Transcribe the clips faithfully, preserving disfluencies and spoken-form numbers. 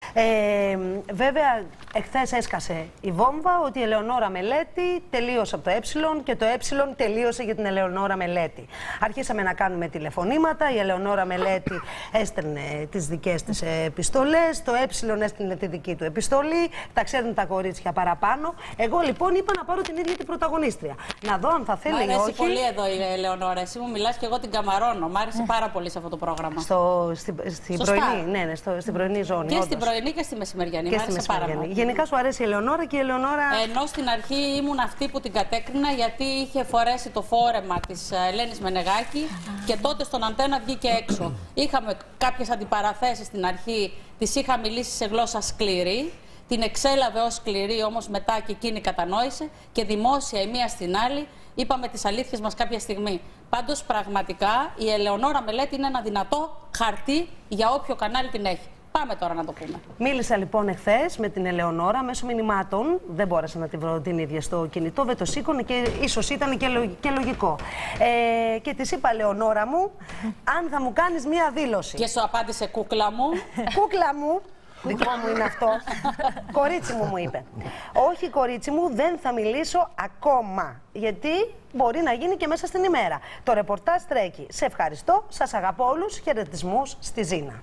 Ε, βέβαια, εχθές έσκασε η βόμβα ότι η Ελεονόρα Μελέτη τελείωσε από το Ε και το Ε τελείωσε για την Ελεονόρα Μελέτη. Αρχίσαμε να κάνουμε τηλεφωνήματα, η Ελεονόρα Μελέτη έστελνε τις δικές της επιστολές, το Ε έστειλε τη δική του επιστολή, τα ξέρουν τα κορίτσια παραπάνω. Εγώ λοιπόν είπα να πάρω την ίδια την πρωταγωνίστρια. Να δω αν θα θέλει ή όχι. Μ' αρέσει πολύ εδώ η Ελεονόρα. Εσύ μου μιλάς και εγώ την καμαρώνω. Μ' άρεσε πάρα πολύ σε αυτό το πρόγραμμα. Στο, στη, στην πρωινή, ναι, ναι, στο, στην πρωινή ζώνη. Και όντως. στην πρωινή και στη μεσημεριανή. Και Μ' στη άρεσε πάρα πολύ. Γενικά σου αρέσει η Ελεονόρα και η Ελεονόρα. Ενώ στην αρχή ήμουν αυτή που την κατέκρινα γιατί είχε φορέσει το φόρεμα της Ελένης Μενεγάκη και τότε στον Αντένα βγήκε έξω. Είχαμε κάποιες αντιπαραθέσεις στην αρχή, της είχα μιλήσει σε γλώσσα σκληρή. Την εξέλαβε ως σκληρή, όμως μετά και εκείνη κατανόησε και δημόσια η μία στην άλλη είπαμε τις αλήθειες μας κάποια στιγμή. Πάντως πραγματικά η Ελεονόρα Μελέτη είναι ένα δυνατό χαρτί για όποιο κανάλι την έχει. Πάμε τώρα να το πούμε. Μίλησα λοιπόν εχθές με την Ελεονόρα μέσω μηνυμάτων. Δεν μπόρεσα να τη βρω την ίδια στο κινητό, δεν το σήκωνε και ίσως ήταν και, λο, και λογικό. Ε, και της είπα, Ελεονόρα μου, αν θα μου κάνεις μία δήλωση. Και σου απάντησε, κούκλα μου. Κούκλα μου. Δικό μου είναι αυτό. Κορίτσι μου, μου είπε. Όχι, κορίτσι μου, δεν θα μιλήσω ακόμα. Γιατί μπορεί να γίνει και μέσα στην ημέρα. Το ρεπορτάζ τρέχει. Σε ευχαριστώ, σας αγαπώ όλους. Χαιρετισμούς στη Ζήνα.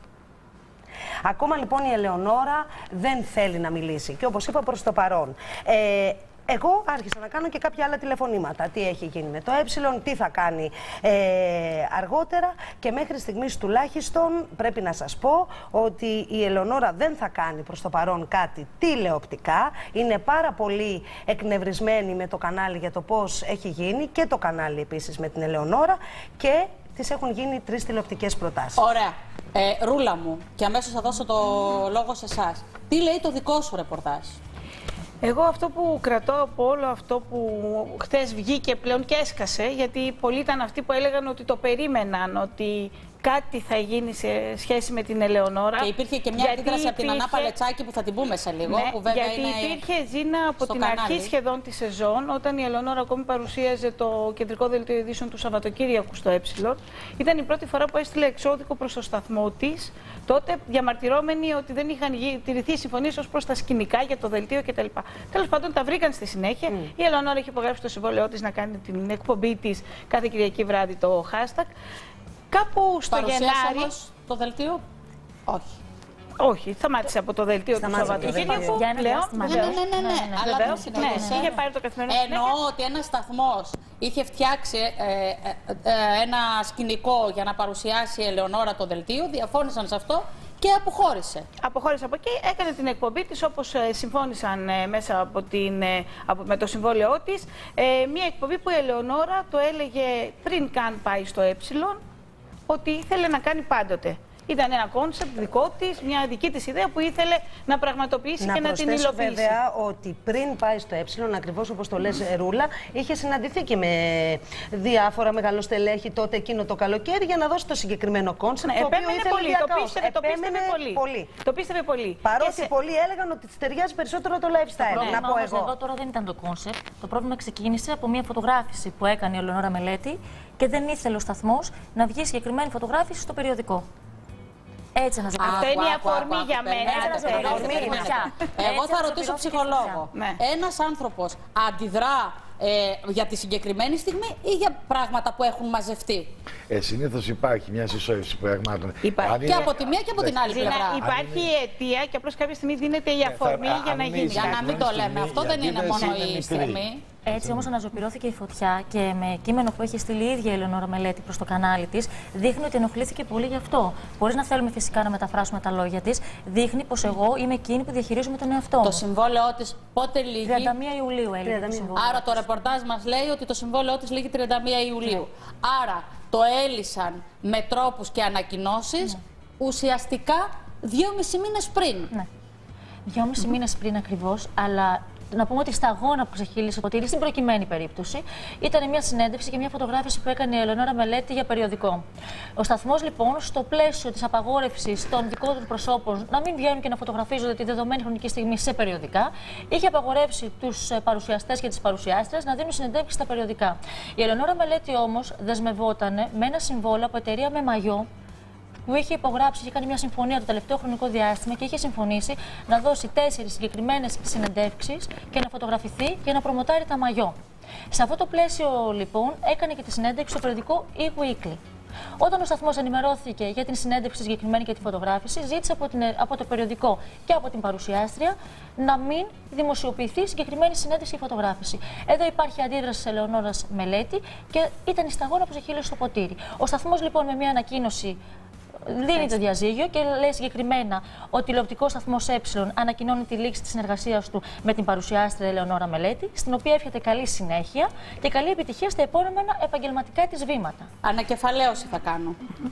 Ακόμα λοιπόν η Ελεονόρα δεν θέλει να μιλήσει. Και όπως είπα, προς το παρόν. Ε, Εγώ άρχισα να κάνω και κάποια άλλα τηλεφωνήματα. Τι έχει γίνει με το Ε, τι θα κάνει ε, αργότερα. Και μέχρι στιγμής τουλάχιστον πρέπει να σας πω ότι η Ελεονόρα δεν θα κάνει προς το παρόν κάτι τηλεοπτικά. Είναι πάρα πολύ εκνευρισμένη με το κανάλι για το πώς έχει γίνει και το κανάλι επίσης με την Ελεονόρα και της έχουν γίνει τρεις τηλεοπτικές προτάσεις. Ωραία. Ε, Ρούλα μου, και αμέσως θα δώσω το λόγο σε εσάς. Τι λέει το δικό σου ρεπορτάζ? Εγώ αυτό που κρατώ από όλο αυτό που χθες βγήκε πλέον και έσκασε, γιατί πολλοί ήταν αυτοί που έλεγαν ότι το περίμεναν, ότι κάτι θα γίνει σε σχέση με την Ελεονόρα. Και υπήρχε και μια γιατί αντίδραση από την υπήρχε... Ανά Παλετσάκη που θα την πούμε σε λίγο. Ναι, που βέβαια γιατί είναι υπήρχε, Ζήνα, από την κανάλι. αρχή σχεδόν τη σεζόν, όταν η Ελεονόρα ακόμη παρουσίαζε το κεντρικό δελτίο ειδήσεων του Σαββατοκύριακου στο Ε. Ήταν η πρώτη φορά που έστειλε εξώδικο προς το σταθμό της, τότε διαμαρτυρόμενοι ότι δεν είχαν τηρηθεί συμφωνίες ως προς τα σκηνικά για το δελτίο κτλ. Τέλος πάντων, τα βρήκαν στη συνέχεια. Mm. Η Ελεονόρα έχει υπογράψει το συμβόλαιό της να κάνει την εκπομπή της κάθε Κυριακή βράδυ, το hashtag. Κάπου στο Γενάρη. Όμως το δελτίο, όχι. Όχι, σταμάτησε από το δελτίο του Σαββατοκύριακου. Ναι, ναι, ναι, ναι, ναι. Αλλά δεν συνεχίσε. Είχε πάρει το καθημερινό. Εννοώ ότι ένας σταθμός είχε φτιάξει ε, ε, ε, ένα σκηνικό για να παρουσιάσει η Ελεονόρα το δελτίο, διαφώνησαν σε αυτό και αποχώρησε. Αποχώρησε από εκεί, έκανε την εκπομπή της όπως ε, συμφώνησαν ε, μέσα από την, ε, από, με το συμβόλαιό της. Ε, μια εκπομπή που η Ελεονόρα το έλεγε πριν καν πάει στο Ε, ότι ήθελε να κάνει πάντοτε. Ήταν ένα κόνσεπτ δικό της, μια δική της ιδέα που ήθελε να πραγματοποιήσει να και να την υλοποιήσει. Βέβαια ότι πριν πάει στο Ε, ακριβώς όπως το λες, Ρούλα, είχε συναντηθεί και με διάφορα μεγαλοστελέχη τότε εκείνο το καλοκαίρι για να δώσει το συγκεκριμένο κόνσεπτ. Ναι, το οποίο επέμενε ήθελε πολύ, το πίστευε, το πίστευε πολύ. πολύ. Το πίστευε πολύ. Παρότι σε... πολλοί έλεγαν ότι της ταιριάζει περισσότερο το lifestyle. Το να πω εγώ. Εδώ τώρα δεν ήταν το κόνσεπτ. Το πρόβλημα ξεκίνησε από μια φωτογράφηση που έκανε η Ελεονόρα Μελέτη και δεν ήθελε ο σταθμός να βγει συγκεκριμένη φωτογράφηση στο περιοδικό. Έτσι να ζητήσω. Αυτό είναι η αφορμή για μένα. Εγώ θα ρωτήσω ψυχολόγο. Ένας άνθρωπος αντιδρά ε, για τη συγκεκριμένη στιγμή ή για πράγματα που έχουν μαζευτεί? Ε, συνήθως υπάρχει μια συσσόρευση πραγμάτων. Υπάρχει. Και από τη μία και από την άλλη πλευρά. Υπάρχει η αιτία και απλώς κάποια στιγμή δίνεται η αφορμή για να γίνει. Για να μην το λέμε. Αυτό δεν είναι μόνο η στιγμή. Έτσι όμως αναζωπυρώθηκε η φωτιά και με κείμενο που έχει στείλει η ίδια η Ελεονόρα Μελέτη προς το κανάλι της, δείχνει ότι ενοχλήθηκε πολύ γι' αυτό. Χωρίς να θέλουμε φυσικά να μεταφράσουμε τα λόγια της, δείχνει πως εγώ είμαι εκείνη που διαχειρίζομαι τον εαυτό μου. Το συμβόλαιό της πότε λύγει? τριάντα μία Ιουλίου έλεγε το συμβόλαιο. Άρα το ρεπορτάζ μας λέει ότι το συμβόλαιό της λύγει τριάντα μία Ιουλίου. Ναι. Άρα το έλυσαν με τρόπους και ανακοινώσεις ναι. ουσιαστικά δυόμισι μήνες πριν. Ναι. Δυόμισι μήνες πριν ακριβώς, αλλά να πούμε ότι στα αγώνα που ξεχύλισε το τήρη, στην προκειμένη περίπτωση, ήταν μια συνέντευξη και μια φωτογράφηση που έκανε η Ελεονόρα Μελέτη για περιοδικό. Ο σταθμός, λοιπόν, στο πλαίσιο της απαγόρευσης των δικών του προσώπων να μην βγαίνουν και να φωτογραφίζονται τη δεδομένη χρονική στιγμή σε περιοδικά, είχε απαγορεύσει τους παρουσιαστές και τις παρουσιάστρες να δίνουν συνεντεύξεις στα περιοδικά. Η Ελεονόρα Μελέτη όμως δεσμευόταν με ένα συμβόλαιο από εταιρεία με μαγιό που είχε υπογράψει, είχε κάνει μια συμφωνία το τελευταίο χρονικό διάστημα και είχε συμφωνήσει να δώσει τέσσερις συγκεκριμένες συνεντεύξεις και να φωτογραφηθεί και να προμοτάρει τα μαγιό. Σε αυτό το πλαίσιο, λοιπόν, έκανε και τη συνέντευξη στο περιοδικό E-Weekly. Όταν ο σταθμός ενημερώθηκε για την συνέντευξη συγκεκριμένη και τη φωτογράφηση, ζήτησε από, την, από το περιοδικό και από την παρουσιάστρια να μην δημοσιοποιηθεί συγκεκριμένη συνέντευξη ή φωτογράφηση. Εδώ υπάρχει αντίδραση της Ελεονόρας Μελέτη και ήταν η σταγόνα που ζεχύλωσε στο ποτήρι. Ο σταθμός, λοιπόν, με μια ανακοίνωση δίνει το διαζύγιο και λέει συγκεκριμένα ότι ο τηλεοπτικός σταθμός Ε ανακοινώνει τη λήξη της συνεργασίας του με την παρουσιάστρια Ελεονόρα Μελέτη, στην οποία εύχεται καλή συνέχεια και καλή επιτυχία στα επόμενα επαγγελματικά της βήματα. Ανακεφαλαίωση θα κάνω. Mm-hmm.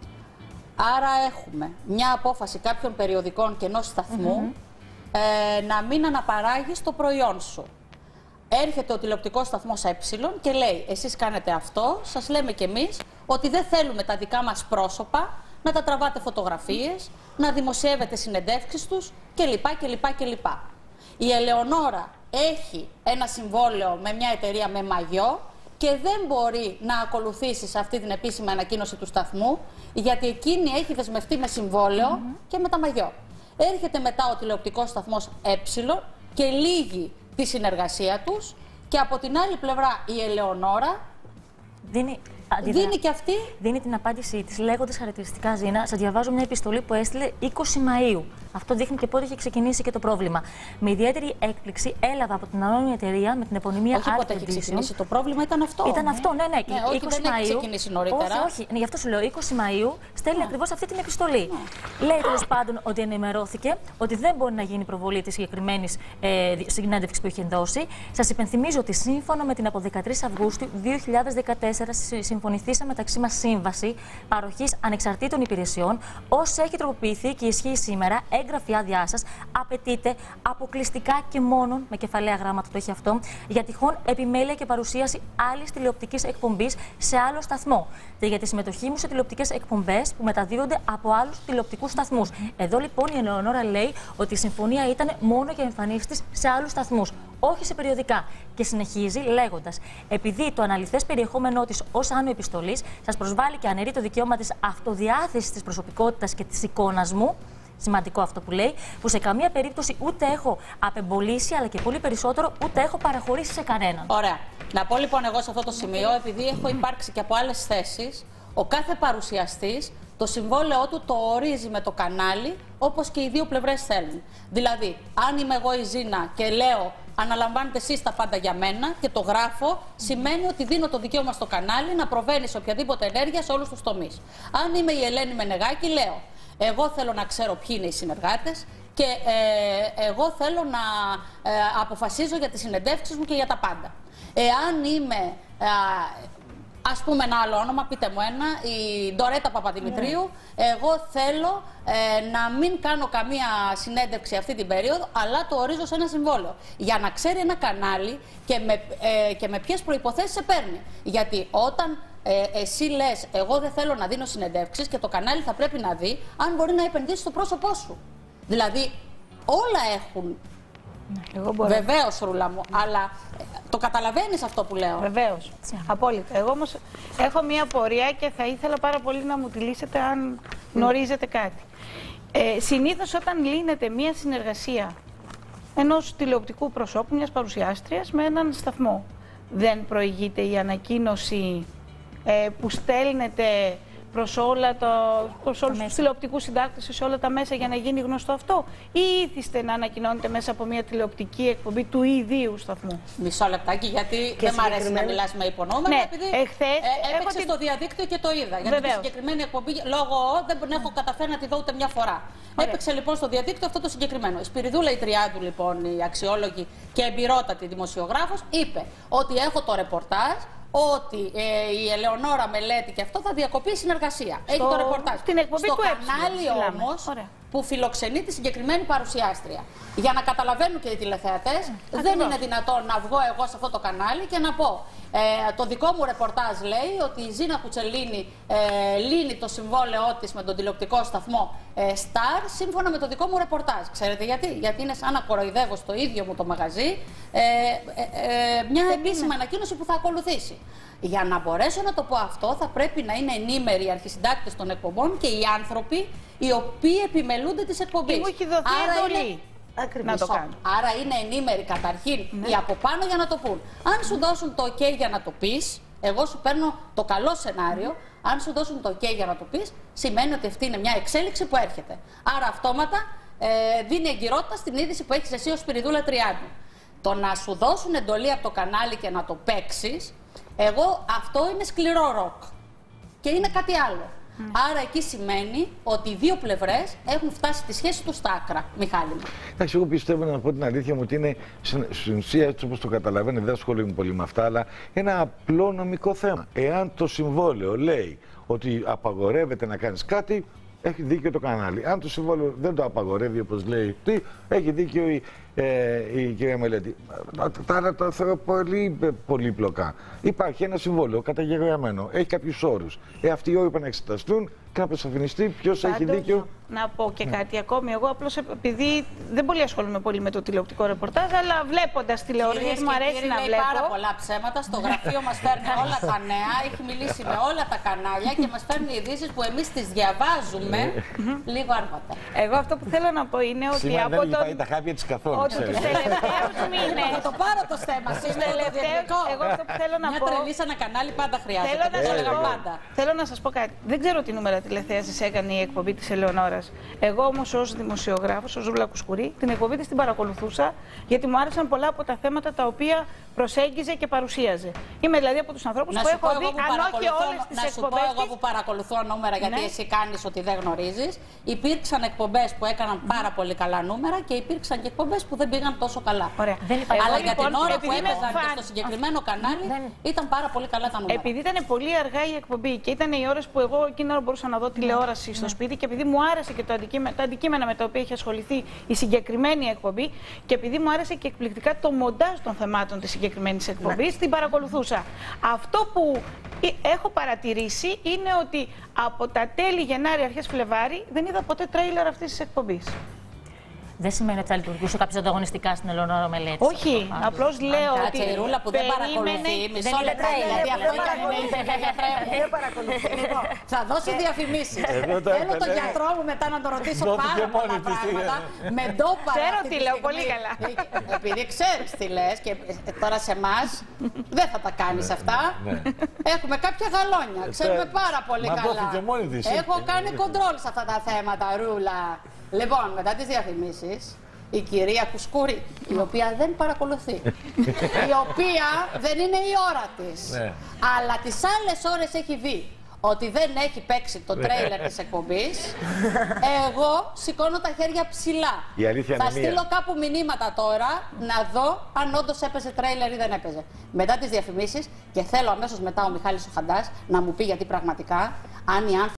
Άρα έχουμε μια απόφαση κάποιων περιοδικών και ενός σταθμού mm-hmm. ε, να μην αναπαράγεις το προϊόν σου. Έρχεται ο τηλεοπτικός σταθμός Ε και λέει: εσείς κάνετε αυτό, σας λέμε κι εμείς ότι δεν θέλουμε τα δικά μας πρόσωπα να τα τραβάτε φωτογραφίες, να δημοσιεύετε συνεντεύξεις τους κλπ. κλπ, κλπ. Η Ελεονόρα έχει ένα συμβόλαιο με μια εταιρεία με μαγιό και δεν μπορεί να ακολουθήσει σε αυτή την επίσημη ανακοίνωση του σταθμού, γιατί εκείνη έχει δεσμευτεί με συμβόλαιο mm-hmm. και με τα μαγιό. Έρχεται μετά ο τηλεοπτικός σταθμός Ε και λύγει τη συνεργασία τους και από την άλλη πλευρά η Ελεονόρα δίνει, δίνει και αυτή δίνει την απάντησή της λέγοντας χαρακτηριστικά, Ζήνα. Σας διαβάζω μια επιστολή που έστειλε είκοσι Μαΐου. Αυτό δείχνει και πότε είχε ξεκινήσει και το πρόβλημα. Με ιδιαίτερη έκπληξη έλαβα από την ανώνυμη εταιρεία με την επωνυμία όχι πότε έχει ξεκινήσει. Το πρόβλημα ήταν αυτό. Ήταν ναι. αυτό, ναι, ναι. ναι όχι, είκοσι δεν Μαΐου, έχει ξεκινήσει νωρίτερα. Όχι, όχι. Ναι, γι' αυτό σου λέω. είκοσι Μαΐου στέλνει ναι. ακριβώς αυτή την επιστολή. Ναι. Λέει τέλος πάντων ότι ενημερώθηκε ότι δεν μπορεί να γίνει προβολή της συγκεκριμένης ε, συνέντευξης που είχε δώσει. Σας υπενθυμίζω ότι σύμφωνα με την από δεκατρείς Αυγούστου δύο χιλιάδες δεκατέσσερα συμφωνηθήσαμε μεταξύ μας σύμβαση παροχής ανεξαρτήτων υπηρεσιών, όσο έχει τροποποιηθεί και ισχύει σήμερα, έγγραφη άδειά σας απαιτείται αποκλειστικά και μόνο, με κεφαλαία γράμματα το έχει αυτό, για τυχόν επιμέλεια και παρουσίαση άλλης τηλεοπτικής εκπομπής σε άλλο σταθμό και για τη συμμετοχή μου σε τηλεοπτικές εκπομπές που μεταδίδονται από άλλους τηλεοπτικούς σταθμούς. Εδώ λοιπόν η Ελεονόρα λέει ότι η συμφωνία ήταν μόνο για εμφανίσεις της σε άλλους σταθμούς, όχι σε περιοδικά. Και συνεχίζει λέγοντας: επειδή το αναλυθές περιεχόμενό της ως άνω επιστολής σας προσβάλλει και αναιρεί το δικαίωμα της αυτοδιάθεσης της προσωπικότητας και της εικόνας μου. Σημαντικό αυτό που λέει, που σε καμία περίπτωση ούτε έχω απεμπολίσει, αλλά και πολύ περισσότερο ούτε έχω παραχωρήσει σε κανέναν. Ωραία. Να πω λοιπόν εγώ σε αυτό το σημείο, επειδή έχω υπάρξει και από άλλες θέσεις, ο κάθε παρουσιαστής το συμβόλαιό του το ορίζει με το κανάλι, όπως και οι δύο πλευρές θέλουν. Δηλαδή, αν είμαι εγώ η Ζήνα και λέω αναλαμβάνετε εσείς τα πάντα για μένα και το γράφω, σημαίνει ότι δίνω το δικαίωμα στο κανάλι να προβαίνει σε οποιαδήποτε ενέργεια σε όλους τους τομείς. Αν είμαι η Ελένη Μενεγάκη, λέω: εγώ θέλω να ξέρω ποιοι είναι οι συνεργάτες και ε, εγώ θέλω να ε, αποφασίζω για τις συνεντεύξεις μου και για τα πάντα. Εάν είμαι, ε, ας πούμε ένα άλλο όνομα, πείτε μου ένα, η Ντορέτα Παπαδημητρίου, εγώ θέλω ε, να μην κάνω καμία συνέντευξη αυτή την περίοδο, αλλά το ορίζω σε ένα συμβόλαιο. Για να ξέρει ένα κανάλι και με, ε, και με ποιες προϋποθέσεις σε παίρνει. Γιατί όταν Ε, εσύ λες, εγώ δεν θέλω να δίνω συνεντεύξεις και το κανάλι θα πρέπει να δει αν μπορεί να επενδύσει στο πρόσωπό σου. Δηλαδή, όλα έχουν. Εγώ μπορώ. Βεβαίως, Ρούλα μου, αλλά το καταλαβαίνεις αυτό που λέω. Βεβαίως. Απόλυτα. Εγώ όμως έχω μία απορία και θα ήθελα πάρα πολύ να μου τη λύσετε αν γνωρίζετε κάτι. Ε, συνήθως όταν λύνεται μία συνεργασία ενός τηλεοπτικού προσώπου, μιας παρουσιάστριας με έναν σταθμό, δεν προηγείται η ανακοίνωση ε, που στέλνετε προς, όλα το, προς όλους τους τηλεοπτικούς συντάκτες σε όλα τα μέσα για να γίνει γνωστό αυτό, ή ήθιστε να ανακοινώνετε μέσα από μια τηλεοπτική εκπομπή του ιδίου σταθμού? Μισό λεπτάκι, γιατί και δεν μ' αρέσει να μιλάς με υπονόμενα, ναι, επειδή εχθές ε, έπαιξε την... στο διαδίκτυο και το είδα. Γιατί τη συγκεκριμένη εκπομπή, λόγω δεν έχω καταφέρει να τη δω ούτε μια φορά. Ωραία. Έπαιξε λοιπόν στο διαδίκτυο αυτό το συγκεκριμένο. Η Σπυριδούλα η Τριάντου, λοιπόν, η αξιόλογη και εμπειρότατη δημοσιογράφος, είπε ότι έχω το ρεπορτάζ ότι ε, η Ελεονόρα Μελέτη και αυτό θα διακοπεί η συνεργασία. Στο... Έχει το ρεπορτάζ. Στην εκπομπή στο του κανάλι όμως που φιλοξενεί τη συγκεκριμένη παρουσιάστρια. Για να καταλαβαίνουν και οι τηλεθεατές, mm, δεν ακριβώς. είναι δυνατόν να βγω εγώ σε αυτό το κανάλι και να πω ε, το δικό μου ρεπορτάζ λέει ότι η Ζήνα Κουτσελίνη ε, λύνει το συμβόλαιό της με τον τηλεοπτικό σταθμό ε, στάρ σύμφωνα με το δικό μου ρεπορτάζ. Ξέρετε γιατί? Γιατί είναι σαν να κοροϊδεύω στο ίδιο μου το μαγαζί ε, ε, ε, μια επίσημη ανακοίνωση που θα ακολουθήσει. Για να μπορέσω να το πω αυτό, θα πρέπει να είναι ενήμεροι οι αρχισυντάκτες των εκπομπών και οι άνθρωποι οι οποίοι επιμελούνται τις εκπομπές. Και μου έχει δοθεί εντολή. Ακριβώς. Να το κάνω. Άρα είναι ενήμεροι καταρχήν Ναι. οι από πάνω για να το πούν. Αν σου δώσουν το OK για να το πεις, εγώ σου παίρνω το καλό σενάριο. Αν σου δώσουν το OK για να το πεις, σημαίνει ότι αυτή είναι μια εξέλιξη που έρχεται. Άρα αυτόματα ε, δίνει εγκυρότητα στην είδηση που έχεις εσύ ως Σπυριδούλα Τριάντη. Το να σου δώσουν εντολή από το κανάλι και να το παίξεις, εγώ αυτό είναι σκληρό ροκ. Και είναι κάτι άλλο. Mm. Άρα εκεί σημαίνει ότι οι δύο πλευρές έχουν φτάσει τη σχέση τους στα άκρα, Μιχάλη μου. Εντάξει, εγώ πιστεύω, να πω την αλήθεια μου, ότι είναι στην ουσία, έτσι όπως το καταλαβαίνω, δεν ασχολούμαι πολύ με αυτά, αλλά ένα απλό νομικό θέμα. Εάν το συμβόλαιο λέει ότι απαγορεύεται να κάνεις κάτι, έχει δίκιο το κανάλι. Αν το συμβόλαιο δεν το απαγορεύει, όπως λέει, τι, έχει δίκιο η, ε, η κυρία Μελέτη. Τώρα το θεωρώ πολύ πολύπλοκα. Υπάρχει ένα συμβόλαιο καταγεγραμμένο, έχει κάποιους όρους. Ε, αυτοί οι όροι πρέπει να εξεταστούν και να αποσαφινιστεί ποιος έχει δίκιο. Να πω και κάτι ακόμη. Εγώ απλώς επειδή δεν πολύ ασχολούμαι πολύ με το τηλεοπτικό ρεπορτάζ, αλλά βλέποντας τηλεόραση, γιατί μου αρέσει να λέει βλέπω. πάρα πολλά ψέματα. Στο γραφείο μας φέρνει όλα τα νέα, έχει μιλήσει με όλα τα κανάλια και μας φέρνει ειδήσεις που εμείς τις διαβάζουμε λίγο αργότερα. Εγώ αυτό που θέλω να πω είναι ότι Σήμερα από δεν τον... πάει τα χάπια της καθόλου, ότι τους τελευταίους μήνες... Θα το πάρω το θέμα σήμερα. Εγώ αυτό που θέλω να Μια πω... τρελή σε ένα κανάλι πάντα χρειάζεται. Θέλω να, Το σας έλεγα πω, πάντα. θέλω να σας πω κάτι. Δεν ξέρω τι νούμερα τηλεθέασης έκανε η εκπομπή της Ελεονόρας. Εγώ όμως ως δημοσιογράφος, ως Ζούλα Κουσκουρή, την εκπομπή της την παρακολουθούσα, γιατί μου άρεσαν πολλά από τα θέματα τα οποία προσέγγιζε και παρουσίαζε. Είμαι δηλαδή από τους ανθρώπους που έχω δει, αν όχι όλες τις εκπομπές. Να σου πω εγώ που παρακολουθώ νούμερα, γιατί ναι. εσύ κάνεις ότι δεν γνωρίζεις. Υπήρξαν εκπομπές που έκαναν πάρα πολύ καλά νούμερα και υπήρξαν και εκπομπές που δεν πήγαν τόσο καλά. Ωραία. Αλλά εγώ, για την λοιπόν, ώρα που είμαι έπαιζαν φαν... και στο συγκεκριμένο κανάλι ήταν πάρα πολύ καλά τα νούμερα. Επειδή ήταν πολύ αργά η εκπομπή και ήταν οι ώρες που εγώ εκείνη ώρα μπορούσα να δω τηλεόραση στο σπίτι και επειδή μου άρεσε και το αντικείμενο, τα αντικείμενα με τα οποία είχε ασχοληθεί η συγκεκριμένη εκπομπή και επειδή μου άρεσε και εκπληκτικά το μοντάζ των θεμάτων της συγκεκριμένης εκπομπής, την παρακολουθούσα. Αυτό που έχω παρατηρήσει είναι ότι από τα τέλη Γενάρη, αρχές Φλεβάρη, δεν είδα ποτέ τρέιλερ αυτής της εκπομπής. Δεν σημαίνει ότι θα λειτουργούσε κάποιο ανταγωνιστικά στην Ελεονόρα Μελέτη. Όχι, απλώς λέω ότι. Κάτσε η Ρούλα που δεν παρακολουθεί. Μισό λεπτό, γιατί αυτό ήταν Δεν παρακολουθεί. Θα δώσω διαφημίσεις. Θέλω τον γιατρό μου μετά να τον ρωτήσω πάρα πολλά πράγματα. Με ντόπαρα. Ξέρω τι λέω, πολύ καλά. Επειδή ξέρεις τι λες και τώρα σε εμάς δεν θα τα κάνεις αυτά. Έχουμε κάποια γαλόνια. Ξέρουμε πάρα πολύ καλά. Έχω κάνει κοντρόλ σε αυτά τα θέματα, Ρούλα. Λοιπόν, μετά τις διαφημίσεις, η κυρία Κουσκούρη, η οποία δεν παρακολουθεί, η οποία δεν είναι η ώρα της, ναι. αλλά τις άλλες ώρες έχει δει ότι δεν έχει παίξει το τρέιλερ της εκπομπής, εγώ σηκώνω τα χέρια ψηλά. Η αλήθεια θα είναι στείλω μία. κάπου μηνύματα τώρα να δω αν όντως έπαιζε τρέιλερ ή δεν έπαιζε. Μετά τις διαφημίσεις, και θέλω αμέσως μετά ο Μιχάλης ο Χαντάς να μου πει γιατί πραγματικά, αν οι άνθρωποι